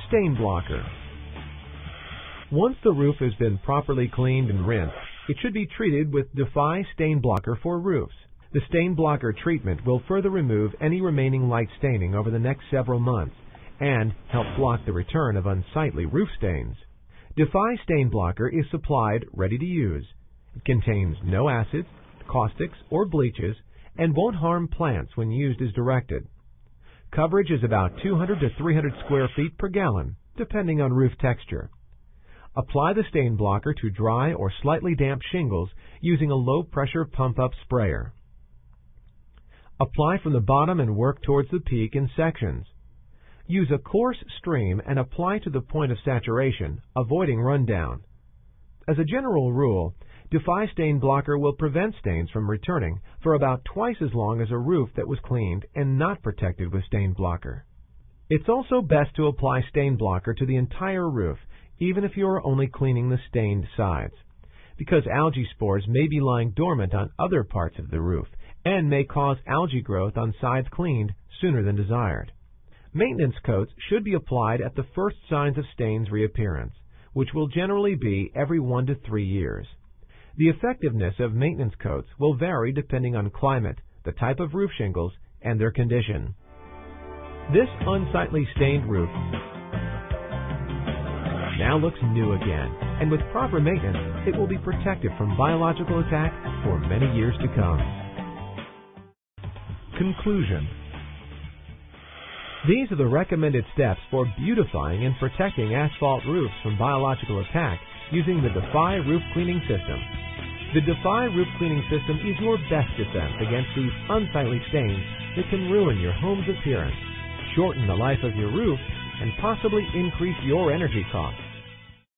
Stain blocker. Once the roof has been properly cleaned and rinsed, it should be treated with Defy Stain Blocker for roofs. The stain blocker treatment will further remove any remaining light staining over the next several months and help block the return of unsightly roof stains. Defy Stain Blocker is supplied ready to use. It contains no acids, caustics, or bleaches and won't harm plants when used as directed. Coverage is about 200 to 300 square feet per gallon, depending on roof texture. Apply the stain blocker to dry or slightly damp shingles using a low-pressure pump-up sprayer. Apply from the bottom and work towards the peak in sections. Use a coarse stream and apply to the point of saturation, avoiding rundown. As a general rule, Defy Stain Blocker will prevent stains from returning for about twice as long as a roof that was cleaned and not protected with stain blocker. It's also best to apply stain blocker to the entire roof, even if you are only cleaning the stained sides, because algae spores may be lying dormant on other parts of the roof and may cause algae growth on sides cleaned sooner than desired. Maintenance coats should be applied at the first signs of stains reappearance, which will generally be every 1 to 3 years. The effectiveness of maintenance coats will vary depending on climate, the type of roof shingles, and their condition. This unsightly stained roof now looks new again, and with proper maintenance, it will be protected from biological attack for many years to come. Conclusion. These are the recommended steps for beautifying and protecting asphalt roofs from biological attack using the Defy Roof Cleaning System. The Defy Roof Cleaning System is your best defense against these unsightly stains that can ruin your home's appearance, shorten the life of your roof, and possibly increase your energy costs.